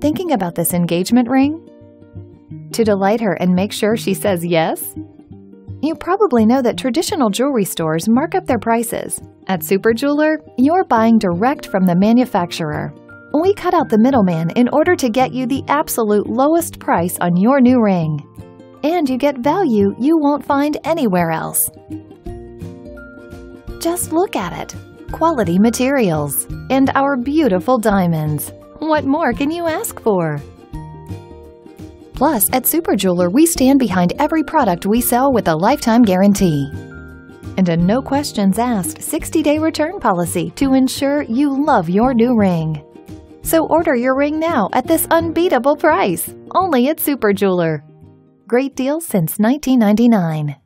Thinking about this engagement ring? To delight her and make sure she says yes? You probably know that traditional jewelry stores mark up their prices. At Super Jeweler, you're buying direct from the manufacturer. We cut out the middleman in order to get you the absolute lowest price on your new ring. And you get value you won't find anywhere else. Just look at it. Quality materials and our beautiful diamonds. What more can you ask for? Plus, at Super Jeweler, we stand behind every product we sell with a lifetime guarantee. And a no questions asked 60-day return policy to ensure you love your new ring. So order your ring now at this unbeatable price, only at Super Jeweler. Great deal since 1999.